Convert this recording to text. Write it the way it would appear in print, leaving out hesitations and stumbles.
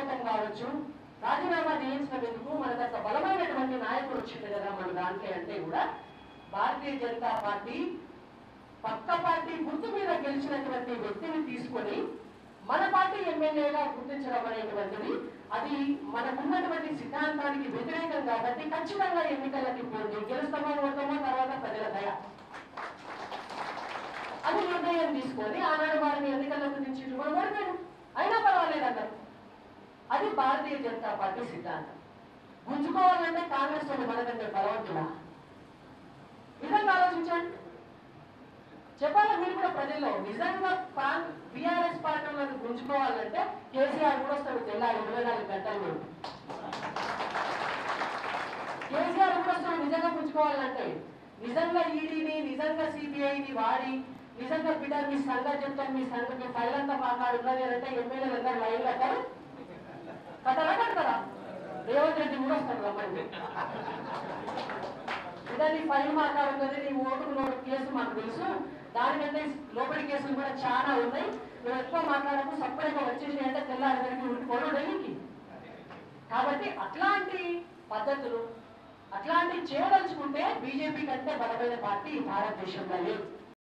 గౌతమ్ కావచ్చు, రాజీనామా చేయించినందుకు మనకు అంత బలమైనటువంటి నాయకుడు వచ్చింది కదా మన దాంట్లో అంటే కూడా భారతీయ జనతా పార్టీ పక్క పార్టీ గుర్తు మీద గెలిచినటువంటి వ్యక్తిని తీసుకొని మన పార్టీ ఎమ్మెల్యేగా గుర్తించడం అనేటువంటిది అది మనకున్నటువంటి సిద్ధాంతానికి వ్యతిరేకం కాబట్టి ఖచ్చితంగా ఎన్నికలకి పోండి, గెలుస్తామో ఓడతామో తర్వాత ప్రజల దయ అది నిర్ణయం తీసుకొని ఆనాడు వారిని ఎన్నికలకు దించి కూడా ఓడిపోయాడు, అయినా పర్వాలేదు అన్నారు. అది భారతీయ జనతా పార్టీ సిద్ధాంతం. గుంజుకోవాలంటే కాంగ్రెస్ వాళ్ళు మనకంటే బలవంతుడా? నిజంగా ఆలోచించండి, చెప్పాలి మీరు కూడా ప్రజల్లో. నిజంగా బీఆర్ఎస్ పార్టీలను గుంజుకోవాలంటే కేసీఆర్ కూడా వస్తాడు తెల్లారి 24 గంటలు. కేసీఆర్ కూడా వస్తాడు నిజంగా గుంజుకోవాలంటే. నిజంగా ఈడీని నిజంగా సిబిఐని వాడి నిజంగా బిడ్డ మీ సంఘం చెప్తాను, మీ సంఘం ఫైల్ అంతా మాట్లాడున్నది అంటే ఎమ్మెల్యేలు అందరూ లైన్ కట్టారు కట్టారా కడతారా? రేవంత్ రెడ్డి కూడా వస్తాడు రమ్మండి. ఇదే నీ ఫైల్ మాట్లాడుతుంది, నీ ఓటుకు కేసు మాకు తెలుసు, దానికంటే లోపలి కేసులు కూడా చాలా ఉన్నాయి, నువ్వు ఎక్కువ మాట్లాడకు, సపరేట్గా వచ్చేసి అంటే తెల్లారికి ఉండిపోవడం ఢిల్లీకి. కాబట్టి అట్లాంటి పద్ధతులు అట్లాంటివి చేయదలుచుకుంటే బీజేపీ కంటే బలమైన పార్టీ భారతదేశంలో లేదు.